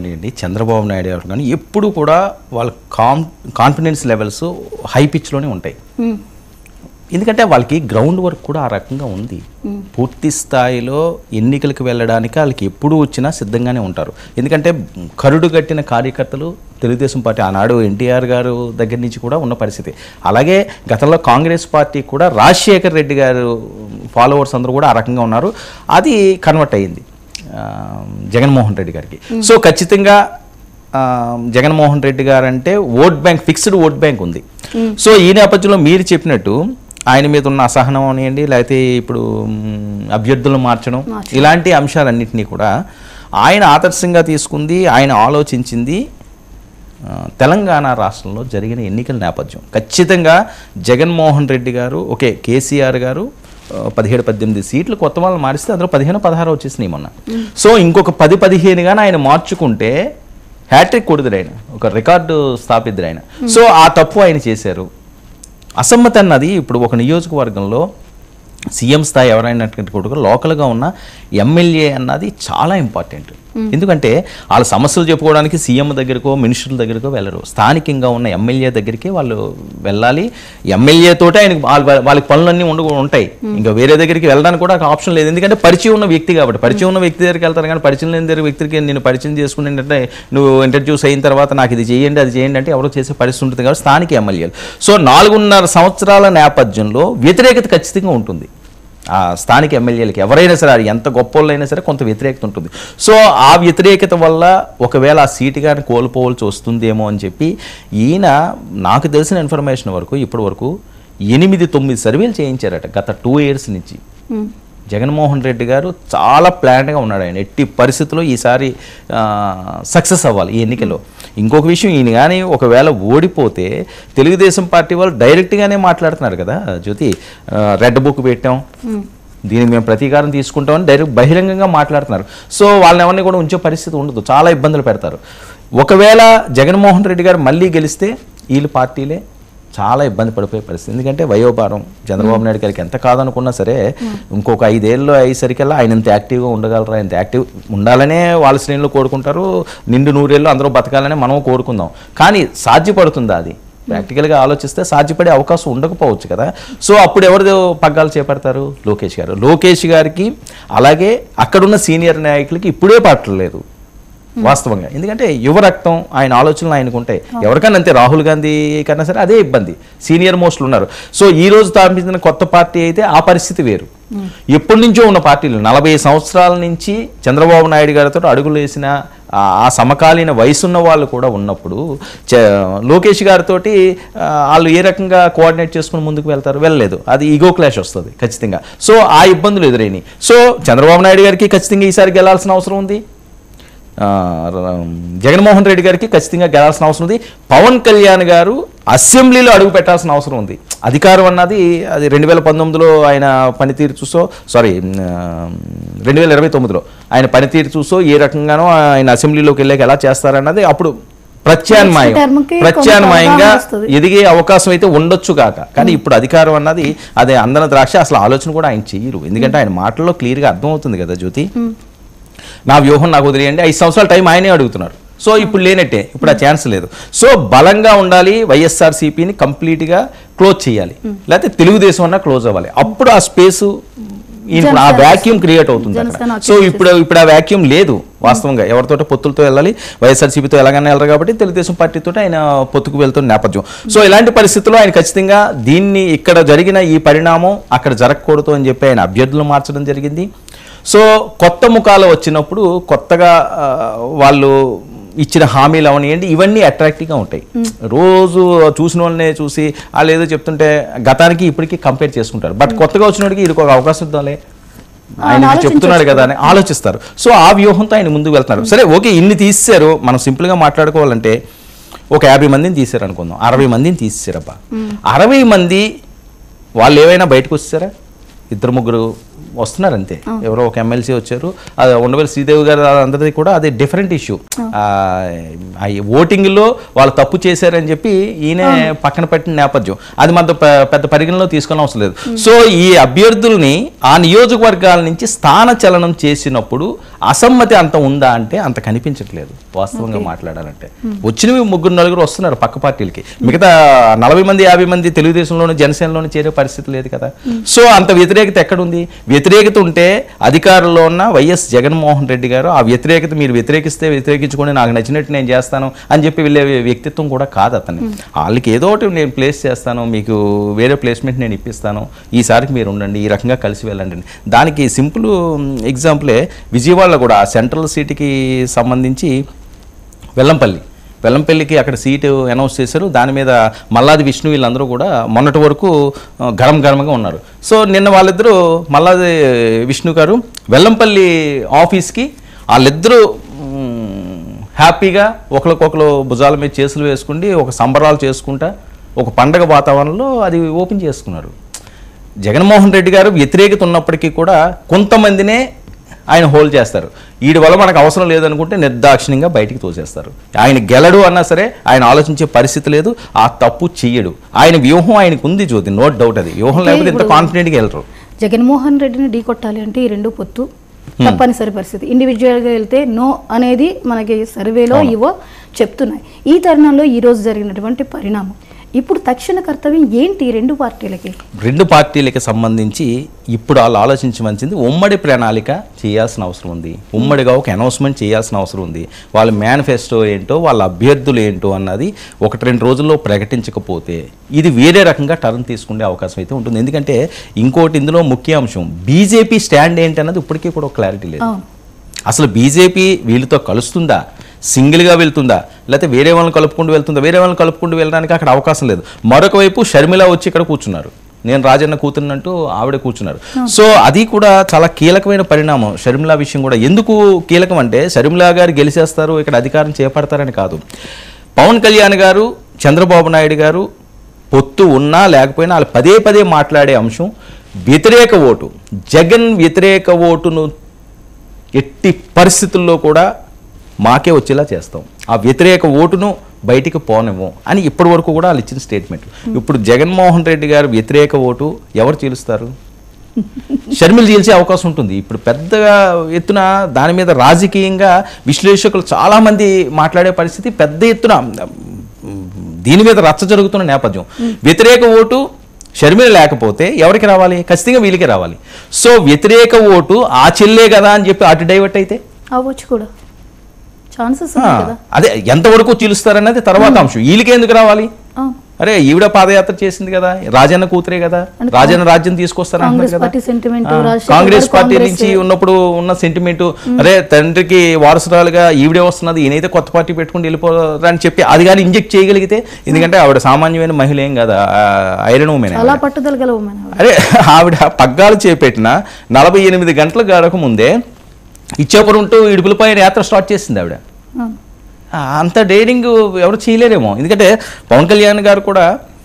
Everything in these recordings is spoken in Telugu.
కానివ్వండి, చంద్రబాబు నాయుడు గారు కానీ ఎప్పుడు కూడా వాళ్ళ కాన్ఫిడెన్స్ లెవెల్స్ హై పిచ్లోనే ఉంటాయి. ఎందుకంటే వాళ్ళకి గ్రౌండ్ వర్క్ కూడా ఆ రకంగా ఉంది. పూర్తి స్థాయిలో ఎన్నికలకు వెళ్ళడానికి వాళ్ళకి ఎప్పుడు వచ్చినా సిద్ధంగానే ఉంటారు. ఎందుకంటే కరుడు కట్టిన కార్యకర్తలు తెలుగుదేశం పార్టీ ఆనాడు ఎన్టీఆర్ గారు దగ్గర నుంచి కూడా ఉన్న పరిస్థితి. అలాగే గతంలో కాంగ్రెస్ పార్టీ కూడా రాజశేఖర్ రెడ్డి గారు ఫాలోవర్స్ అందరూ కూడా ఆ రకంగా ఉన్నారు. అది కన్వర్ట్ అయ్యింది జగన్మోహన్ రెడ్డి గారికి. సో ఖచ్చితంగా జగన్మోహన్ రెడ్డి గారు అంటే vote bank, fixed vote bank ఉంది. సో ఈ నేపథ్యంలో మీరు చెప్పినట్టు ఆయన మీద ఉన్న అసహనం అనేయండి, లేకపోతే ఇప్పుడు అభ్యర్థులను మార్చడం, ఇలాంటి అంశాలన్నింటినీ కూడా ఆయన ఆదర్శంగా తీసుకుంది, ఆయన ఆలోచించింది తెలంగాణ రాష్ట్రంలో జరిగిన ఎన్నికల నేపథ్యం. ఖచ్చితంగా జగన్మోహన్ రెడ్డి గారు, ఓకే కేసీఆర్ గారు 17-18 సీట్లు కొత్త వాళ్ళు మారిస్తే అందులో 15-16 వచ్చేసినాయి మొన్న. సో ఇంకొక 10-15 కానీ ఆయన మార్చుకుంటే హ్యాట్రిక్ కొడుతుడు ఆయన, ఒక రికార్డు స్థాపిద్దుడు ఆయన. సో ఆ తప్పు ఆయన చేశారు. అసమ్మతి అన్నది ఇప్పుడు ఒక నియోజకవర్గంలో సీఎం స్థాయి ఎవరైనటువంటి కూడా లోకల్గా ఉన్న ఎమ్మెల్యే అన్నది చాలా ఇంపార్టెంట్. ఎందుకంటే వాళ్ళ సమస్యలు చెప్పుకోవడానికి సీఎం దగ్గరకో మినిస్టర్ల దగ్గరకో వెళ్ళరు, స్థానికంగా ఉన్న ఎమ్మెల్యే దగ్గరికి వాళ్ళు వెళ్ళాలి. ఎమ్మెల్యే తోటే ఆయనకి వాళ్ళకి పనులన్నీ ఉంటాయి, ఇంకా వేరే దగ్గరికి వెళ్ళడానికి కూడా ఆప్షన్ లేదు. ఎందుకంటే పరిచయం ఉన్న వ్యక్తి కాబట్టి. పరిచయం ఉన్న వ్యక్తి దగ్గరికి వెళ్తారు కానీ పరిచయం లేని వ్యక్తికి నేను పరిచయం చేసుకుని ఏంటంటే నువ్వు ఇంట్రడ్యూస్ అయిన తర్వాత నాకు ఇది చేయండి అది చేయండి అంటే ఎవరో చేసే పరిస్థితి ఉంటుంది కాబట్టి స్థానిక ఎమ్మెల్యేలు. సో 4.5 సంవత్సరాల నేపథ్యంలో వ్యతిరేకత ఖచ్చితంగా ఉంటుంది. ఆ స్థానిక ఎమ్మెల్యేలకి ఎవరైనా సరే, అది ఎంత గొప్పవాళ్ళైనా సరే కొంత వ్యతిరేకత ఉంటుంది. సో ఆ వ్యతిరేకత వల్ల ఒకవేళ ఆ సీటు కానీ కోల్పోవాల్సి వస్తుందేమో అని చెప్పి ఈయన, నాకు తెలిసిన ఇన్ఫర్మేషన్ వరకు ఇప్పటి వరకు 8-9 సర్వేలు చేయించారట గత 2 years నుంచి. జగన్మోహన్ రెడ్డి గారు చాలా ప్లాన్గా ఉన్నాడు. ఆయన ఎట్టి పరిస్థితుల్లో ఈసారి సక్సెస్ అవ్వాలి ఈ ఎన్నికల్లో. ఇంకొక విషయం, ఈయన కానీ ఒకవేళ ఓడిపోతే తెలుగుదేశం పార్టీ వాళ్ళు డైరెక్ట్గానే మాట్లాడుతున్నారు కదా జ్యోతి, రెడ్ బుక్ పెట్టాం, దీనికి మేము ప్రతీకారం తీసుకుంటామని డైరెక్ట్ బహిరంగంగా మాట్లాడుతున్నారు. సో వాళ్ళని ఎవరిని కూడా ఉంచే పరిస్థితి ఉండదు, చాలా ఇబ్బందులు పెడతారు. ఒకవేళ జగన్మోహన్ రెడ్డి గారు మళ్ళీ గెలిస్తే వీళ్ళు పార్టీలే చాలా ఇబ్బంది పడిపోయే పరిస్థితి. ఎందుకంటే వయోభారం చంద్రబాబు నాయుడు గారికి ఎంత కాదనుకున్నా సరే ఇంకొక 5 ఏళ్ళు అయ్యేసరికల్లా ఆయన ఎంత యాక్టివ్గా ఉండగలరా, ఎంత యాక్టివ్ ఉండాలనే వాళ్ళ శ్రేణులు కోరుకుంటారు. నిండు 100 ఏళ్ళు అందరూ బతకాలనే మనం కోరుకుందాం. కానీ సాధ్యపడుతుందా? అది ప్రాక్టికల్గా ఆలోచిస్తే సాధ్యపడే అవకాశం ఉండకపోవచ్చు కదా. సో అప్పుడు ఎవరు పగ్గాలు చేపడతారు? లోకేష్ గారు. లోకేష్ గారికి అలాగే అక్కడున్న సీనియర్ నాయకులకి ఇప్పుడే పట్టలేదు వాస్తవంగా. ఎందుకంటే యువ రక్తం, ఆయన ఆలోచనలు ఆయనకు ఉంటాయి. ఎవరికైనా అంతే, రాహుల్ గాంధీ కన్నా సరే అదే ఇబ్బంది, సీనియర్ మోస్ట్లు ఉన్నారు. సో ఈ రోజు స్థాపించిన కొత్త పార్టీ అయితే ఆ పరిస్థితి వేరు. ఎప్పటి నుంచో ఉన్న పార్టీలు 40 సంవత్సరాల నుంచి చంద్రబాబు నాయుడు గారితో అడుగులు వేసిన ఆ సమకాలీన వయసున్న వాళ్ళు కూడా ఉన్నప్పుడు లోకేష్ గారితో వాళ్ళు ఏ రకంగా కోఆర్డినేట్ చేసుకుని ముందుకు వెళ్తారు? వెళ్ళలేదు. అది ఈగో క్లాష్ వస్తుంది ఖచ్చితంగా. సో ఆ ఇబ్బందులు ఎదురైనాయి. సో చంద్రబాబు నాయుడు గారికి ఖచ్చితంగా ఈసారి గెలాల్సిన అవసరం ఉంది, జగన్మోహన్ రెడ్డి గారికి ఖచ్చితంగా గెలాల్సిన అవసరం ఉంది. పవన్ కళ్యాణ్ గారు అసెంబ్లీలో అడుగు పెట్టాల్సిన అవసరం ఉంది. అధికారం అన్నది అది 2019లో ఆయన పనితీరు చూసో, 2029లో ఆయన పనితీరు చూసో ఏ రకంగానో ఆయన అసెంబ్లీలోకి వెళ్ళాక ఎలా చేస్తారన్నది అప్పుడు ప్రత్యామ్నాయంగా ఎదిగే అవకాశం అయితే ఉండొచ్చు కాక. కానీ ఇప్పుడు అధికారం అన్నది అదే అందన ద్రాక్ష, అసలు ఆలోచన కూడా ఆయన చెయ్యరు. ఎందుకంటే ఆయన మాటల్లో క్లియర్గా అర్థమవుతుంది కదా జ్యోతి, నా వ్యూహం నాకు వదిలేయండి. 5 సంవత్సరాల టైం ఆయనే అడుగుతున్నారు. సో ఇప్పుడు లేనట్టే, ఇప్పుడు ఆ ఛాన్స్ లేదు. సో బలంగా ఉండాలి, వైఎస్ఆర్సీపీని కంప్లీట్గా క్లోజ్ చేయాలి, లేకపోతే తెలుగుదేశం అన్నా క్లోజ్ అవ్వాలి. అప్పుడు ఆ స్పేసు, ఆ వ్యాక్యూమ్ క్రియేట్ అవుతుంది అక్కడ. సో ఇప్పుడు ఆ వ్యాక్యూమ్ లేదు వాస్తవంగా. ఎవరితో పొత్తులతో వెళ్ళాలి, వైఎస్ఆర్సీపీతో ఎలాగైనా వెళ్ళరు కాబట్టి తెలుగుదేశం పార్టీతో ఆయన పొత్తుకు వెళ్తున్న నేపథ్యం. సో ఇలాంటి పరిస్థితుల్లో ఆయన ఖచ్చితంగా దీన్ని, ఇక్కడ జరిగిన ఈ పరిణామం అక్కడ జరగకూడదు అని చెప్పి ఆయన అభ్యర్థులు మార్చడం జరిగింది. సో కొత్త ముఖాలు వచ్చినప్పుడు కొత్తగా వాళ్ళు ఇచ్చిన హామీలు అవనివ్వండి, ఇవన్నీ అట్రాక్టివ్గా ఉంటాయి. రోజు చూసిన వాళ్ళనే చూసి వాళ్ళు ఏదో చెప్తుంటే గతానికి ఇప్పటికీ కంపేర్ చేసుకుంటారు. బట్ కొత్తగా వచ్చిన వాడికి ఇది ఒక అవకాశం ఇద్దాంలే, ఆయన చెప్తున్నాడు కదా అని ఆలోచిస్తారు. సో ఆ వ్యూహంతో ఆయన ముందుకు వెళ్తున్నారు. సరే ఓకే, ఇన్ని తీసేశారు. మనం సింపుల్గా మాట్లాడుకోవాలంటే ఒక 50 మందిని తీసారు అనుకుందాం, 60 మందిని తీసేశారబ్బా. 60 మంది వాళ్ళు ఏవైనా బయటకు వచ్చారా? 2-3 వస్తున్నారు అంతే. ఎవరో ఒక ఎమ్మెల్సీ వచ్చారు, అది ఉండవల్లి శ్రీదేవి గారు, అందరిది కూడా అదే డిఫరెంట్ ఇష్యూ. ఓటింగ్లో వాళ్ళు తప్పు చేశారని చెప్పి ఈయన పక్కన పెట్టిన నేపథ్యం, అది మన పెద్ద పరిగణలో తీసుకునే అవసరం లేదు. సో ఈ అభ్యర్థుల్ని ఆ నియోజకవర్గాల నుంచి స్థాన చలనం చేసినప్పుడు అసమ్మతి అంత ఉందా అంటే అంత కనిపించట్లేదు వాస్తవంగా మాట్లాడాలంటే. వచ్చినవి 3-4 వస్తున్నారు పక్క పార్టీలకి, మిగతా 40 మంది 50 మంది తెలుగుదేశంలోనూ జనసేనలోనూ చేరే పరిస్థితి లేదు కదా. సో అంత వ్యతిరేకత ఎక్కడుంది? వ్యతిరేకత ఉంటే అధికారంలో ఉన్న వైఎస్ జగన్మోహన్ రెడ్డి గారు ఆ వ్యతిరేకత మీరు వ్యతిరేకిస్తే వ్యతిరేకించుకొని నాకు నచ్చినట్టు నేను చేస్తాను అని చెప్పి వెళ్ళే వ్యక్తిత్వం కూడా కాదు అతన్ని. వాళ్ళకి ఏదో ఒకటి నేను ప్లేస్ చేస్తాను, మీకు వేరే ప్లేస్మెంట్ నేను ఇప్పిస్తాను, ఈసారికి మీరు ఉండండి, ఈ రకంగా కలిసి వెళ్ళండి. దానికి సింపుల్ ఎగ్జాంపులే విజయవాడలో కూడా సెంట్రల్ సీటుకి సంబంధించి వెల్లంపల్లికి అక్కడ సీటు అనౌన్స్ చేశారు. దాని మీద మల్లాది విష్ణు వీళ్ళందరూ కూడా మొన్నటి వరకు గరంగా ఉన్నారు. సో నిన్న వాళ్ళిద్దరూ మల్లాది విష్ణు గారు వెల్లంపల్లి ఆఫీస్కి వాళ్ళిద్దరూ హ్యాపీగా ఒకరికొకరు భుజాల మీద చేతులు వేసుకుండి ఒక సంబరాలు చేసుకుంటా ఒక పండగ వాతావరణంలో అది ఓపెన్ చేసుకున్నారు. జగన్మోహన్ రెడ్డి గారు వ్యతిరేకత ఉన్నప్పటికీ కూడా కొంతమందినే ఆయన హోల్డ్ చేస్తారు. వీడి వల్ల మనకు అవసరం లేదనుకుంటే నిర్దాక్షిణ్యంగా బయటికి తోసేస్తారు. ఆయన గెలడు అన్నా సరే ఆయన ఆలోచించే పరిస్థితి లేదు, ఆ తప్పు చెయ్యడు. ఆయన వ్యూహం ఆయనకు ఉంది జ్యోతి, నో డౌట్. అది వ్యూహం లేకపోతే ఇంత కాన్ఫిడెంట్గా వెళ్ళరు. జగన్మోహన్ రెడ్డిని ఢీ కొట్టాలి అంటే ఈ రెండు పొత్తు తప్పనిసరి పరిస్థితి. ఇండివిజువల్గా వెళ్తే నో అనేది మనకి సర్వేలో ఇవో చెప్తున్నాయి. ఈ తరుణంలో ఈరోజు జరిగినటువంటి పరిణామం ఇప్పుడు తక్షణ కర్తవ్యం ఏంటి రెండు పార్టీలకి సంబంధించి ఇప్పుడు వాళ్ళు ఆలోచించవలసింది ఉమ్మడి ప్రణాళిక చేయాల్సిన అవసరం ఉంది. ఉమ్మడిగా ఒక అనౌన్స్మెంట్ చేయాల్సిన అవసరం ఉంది. వాళ్ళ మేనిఫెస్టో ఏంటో వాళ్ళ అభ్యర్థులు ఏంటో అన్నది 1-2 రోజుల్లో ప్రకటించకపోతే ఇది వేరే రకంగా టర్న్ తీసుకునే అవకాశం అయితే ఉంటుంది. ఎందుకంటే ఇంకోటి ఇందులో ముఖ్య అంశం బీజేపీ స్టాండ్ ఏంటి అన్నది ఇప్పటికీ కూడా క్లారిటీ లేదు. అసలు బీజేపీ వీళ్ళతో కలుస్తుందా, సింగిల్గా వెళ్తుందా, లేకపోతే వేరే వాళ్ళని కలుపుకుంటూ వెళ్తుందా? వేరే వాళ్ళని కలుపుకుంటూ వెళ్ళడానికి అక్కడ అవకాశం లేదు. మరొక వైపు షర్మిల వచ్చి ఇక్కడ కూర్చున్నారు, నేను రాజన్న కూతురునంటూ ఆవిడ కూర్చున్నారు. సో అది కూడా చాలా కీలకమైన పరిణామం. షర్మిల విషయం కూడా ఎందుకు కీలకం అంటే షర్మిల గారు గెలిచేస్తారు, ఇక్కడ అధికారం చేపడతారని కాదు. పవన్ కళ్యాణ్ గారు, చంద్రబాబు నాయుడు గారు పొత్తు ఉన్నా లేకపోయినా వాళ్ళు పదే మాట్లాడే అంశం వ్యతిరేక ఓటు. జగన్ వ్యతిరేక ఓటును ఎట్టి పరిస్థితుల్లో కూడా మాకే వచ్చేలా చేస్తాం, ఆ వ్యతిరేక ఓటును బయటికి పోనివ్వం అని ఇప్పటి వరకు కూడా వాళ్ళు ఇచ్చిన స్టేట్మెంట్. ఇప్పుడు జగన్మోహన్ రెడ్డి గారు వ్యతిరేక ఓటు ఎవరు చీలుస్తారు? షర్మిల చీల్చే అవకాశం ఉంటుంది. ఇప్పుడు పెద్దగా ఎత్తున దాని మీద రాజకీయంగా విశ్లేషకులు చాలామంది మాట్లాడే పరిస్థితి, పెద్ద ఎత్తున దీని మీద రచ్చ జరుగుతున్న నేపథ్యం. వ్యతిరేక ఓటు షర్మిల లేకపోతే ఎవరికి రావాలి? ఖచ్చితంగా వీళ్ళకే రావాలి. సో వ్యతిరేక ఓటు ఆ చెల్లే కదా అని చెప్పి అటు డైవర్ట్ అయితే అవ్వచ్చు కూడా ఛాన్సెస్. అదే ఎంతవరకు చీలుస్తారన్నది తర్వాత అంశం. వీళ్ళకి ఎందుకు రావాలి? అరే ఈవిడ పాదయాత్ర చేసింది కదా, రాజన్న కూతురే కదా, రాజన్న రాజ్యం తీసుకొస్తారంటున్నారు కదా. కాంగ్రెస్ పార్టీ నుంచి ఉన్నప్పుడు ఉన్న సెంటిమెంట్, అరే తండ్రికి వారసురాలుగా ఈవిడే వస్తున్నది, ఈయనైతే కొత్త పార్టీ పెట్టుకుని వెళ్ళిపోరా అని చెప్పి అది కానీ ఇంజెక్ట్ చేయగలిగితే, ఎందుకంటే ఆవిడ సామాన్యమైన మహిళ ఏం కదా, ఐరన్ ఉమెన్. అరే ఆవిడ పగ్గాలు చేపెట్టిన 48 గంటలు గడక ముందే ఇచ్చాపురంటూ ఇడుపులపై యాత్ర స్టార్ట్ చేసింది ఆవిడ. అంత డేరింగ్ ఎవరు చేయలేరేమో. ఎందుకంటే పవన్ కళ్యాణ్ గారు కూడా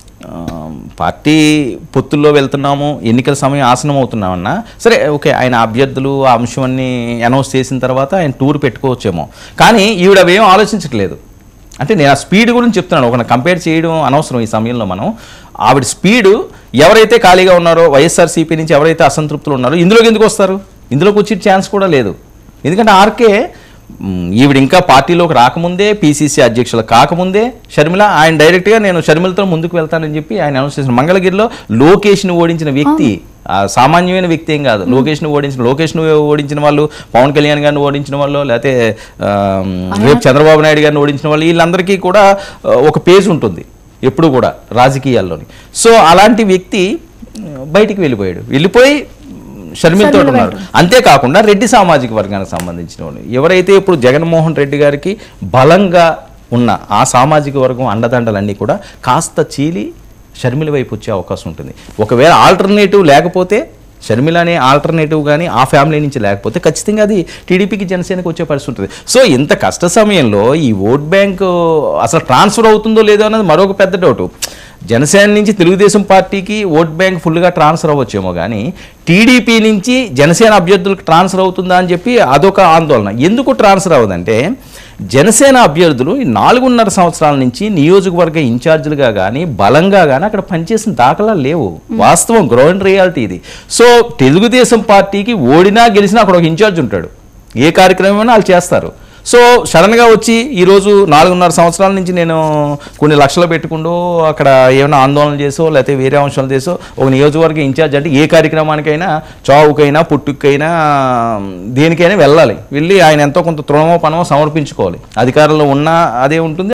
పార్టీ పొత్తుల్లో వెళ్తున్నాము, ఎన్నికల సమయం ఆసనం అవుతున్నామన్నా సరే ఓకే, ఆయన అభ్యర్థులు ఆ అంశాన్ని అనౌన్స్ చేసిన తర్వాత ఆయన టూర్ పెట్టుకోవచ్చేమో. కానీ ఈవిడ అవేం ఆలోచించట్లేదు. అంటే నేను ఆ స్పీడ్ గురించి చెప్తున్నాను, ఒక కంపేర్ చేయడం అనవసరం ఈ సమయంలో. మనం ఆవిడ స్పీడు, ఎవరైతే ఖాళీగా ఉన్నారో వైఎస్ఆర్సీపీ నుంచి ఎవరైతే అసంతృప్తులు ఉన్నారో ఇందులోకి ఎందుకు వస్తారు? ఇందులోకి వచ్చే ఛాన్స్ కూడా లేదు. ఎందుకంటే ఆర్కే ఈవిడ ఇంకా పార్టీలోకి రాకముందే, పీసీసీ అధ్యక్షులు కాకముందే షర్మిల ఆయన డైరెక్ట్గా నేను షర్మిలతో ముందుకు వెళ్తానని చెప్పి ఆయన అనౌన్స్ చేసిన. మంగళగిరిలో లోకేష్ని ఓడించిన వ్యక్తి సామాన్యమైన వ్యక్తి ఏం కాదు. లోకేష్ను ఓడించిన వాళ్ళు, పవన్ కళ్యాణ్ గారిని ఓడించిన వాళ్ళు, లేకపోతే రేపు చంద్రబాబు నాయుడు గారిని ఓడించిన వాళ్ళు, వీళ్ళందరికీ కూడా ఒక పేజ్ ఉంటుంది ఎప్పుడు కూడా రాజకీయాల్లోని. సో అలాంటి వ్యక్తి బయటికి వెళ్ళిపోయి షర్మిలతో ఉన్నారు. అంతేకాకుండా రెడ్డి సామాజిక వర్గానికి సంబంధించిన వాళ్ళు ఎవరైతే ఇప్పుడు జగన్మోహన్ రెడ్డి గారికి బలంగా ఉన్న ఆ సామాజిక వర్గం అండదండలన్నీ కూడా కాస్త చీలి షర్మిల వైపు వచ్చే అవకాశం ఉంటుంది. ఒకవేళ ఆల్టర్నేటివ్ లేకపోతే, షర్మిల అనే ఆల్టర్నేటివ్ కానీ ఆ ఫ్యామిలీ నుంచి లేకపోతే ఖచ్చితంగా అది టీడీపీకి జనసేనకి వచ్చే పరిస్థితి ఉంటుంది. సో ఇంత కష్ట సమయంలో ఈ ఓట్ బ్యాంక్ అసలు ట్రాన్స్ఫర్ అవుతుందో లేదో అన్నది మరొక పెద్ద డౌట్. జనసేన నుంచి తెలుగుదేశం పార్టీకి ఓట్ బ్యాంక్ ఫుల్గా ట్రాన్స్ఫర్ అవ్వచ్చేమో, కానీ టీడీపీ నుంచి జనసేన అభ్యర్థులకు ట్రాన్స్ఫర్ అవుతుందా అని చెప్పి అదొక ఆందోళన. ఎందుకు ట్రాన్స్ఫర్ అవ్వదంటే జనసేన అభ్యర్థులు ఈ 4.5 సంవత్సరాల నుంచి నియోజకవర్గ ఇన్ఛార్జీలుగా కానీ బలంగా కానీ అక్కడ పనిచేసిన దాఖలాలు లేవు. వాస్తవం, గ్రౌండ్ రియాలిటీ ఇది. సో తెలుగుదేశం పార్టీకి ఓడినా గెలిచినా అక్కడ ఒక ఇన్ఛార్జ్ ఉంటాడు. ఏ కార్యక్రమమైనా వాళ్ళు చేస్తారు. సో సడన్గా వచ్చి ఈరోజు 4.5 సంవత్సరాల నుంచి నేను కొన్ని లక్షలు పెట్టుకుంటూ అక్కడ ఏమైనా ఆందోళన చేసో లేకపోతే వేరే అంశాలు చేసో ఒక నియోజకవర్గ ఇన్ఛార్జ్ అంటే ఏ కార్యక్రమానికైనా చావుకైనా పుట్టుకైనా దేనికైనా వెళ్ళాలి. వెళ్ళి ఆయన ఎంతో కొంత తృణమో పనమో సమర్పించుకోవాలి. అధికారంలో ఉన్నా అదే ఉంటుంది,